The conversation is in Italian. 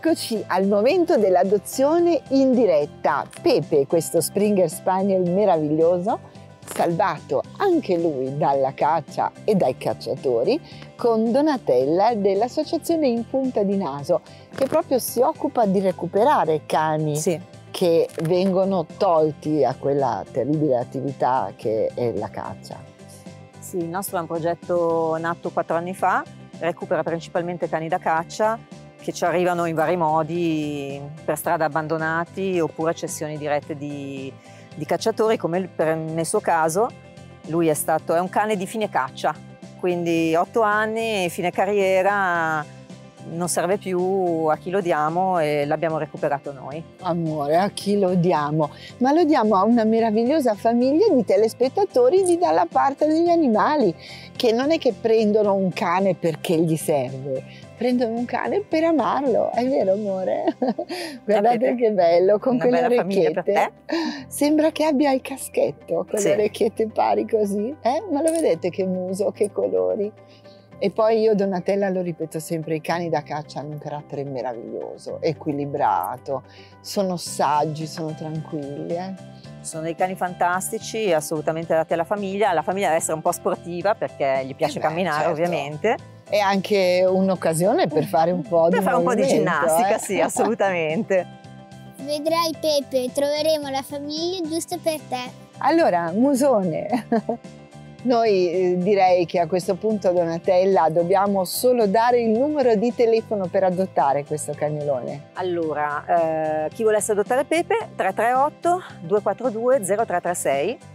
Eccoci al momento dell'adozione in diretta. Pepe, questo Springer Spaniel meraviglioso, salvato anche lui dalla caccia e dai cacciatori, con Donatella dell'associazione In Punta di Naso, che proprio si occupa di recuperare cani che vengono tolti a quella terribile attività che è la caccia. Sì, il nostro è un progetto nato 4 anni fa, recupera principalmente cani da caccia che ci arrivano in vari modi, per strada abbandonati oppure cessioni dirette di cacciatori, come nel suo caso. Lui è un cane di fine caccia, quindi 8 anni, fine carriera, non serve più, a chi lo diamo, e l'abbiamo recuperato noi. Amore, a chi lo diamo? Ma lo diamo a una meravigliosa famiglia di telespettatori di Dalla Parte degli Animali, che non è che prendono un cane perché gli serve, prendono un cane per amarlo, è vero amore? Guardate che bello, con quelle orecchiette. Sembra che abbia il caschetto, con le orecchiette pari così, Ma lo vedete che muso, che colori? E poi io, Donatella, lo ripeto sempre, i cani da caccia hanno un carattere meraviglioso, equilibrato, sono saggi, sono tranquilli. Sono dei cani fantastici, assolutamente adatti alla famiglia. La famiglia deve essere un po' sportiva perché gli piace camminare, ovviamente. È anche un'occasione per fare un po' per fare un po' di ginnastica, sì, assolutamente. Vedrai Pepe, troveremo la famiglia giusta per te. Allora, musone. Noi direi che a questo punto, Donatella, dobbiamo solo dare il numero di telefono per adottare questo cagnolone. Allora, chi volesse adottare Pepe, 338 242 0336.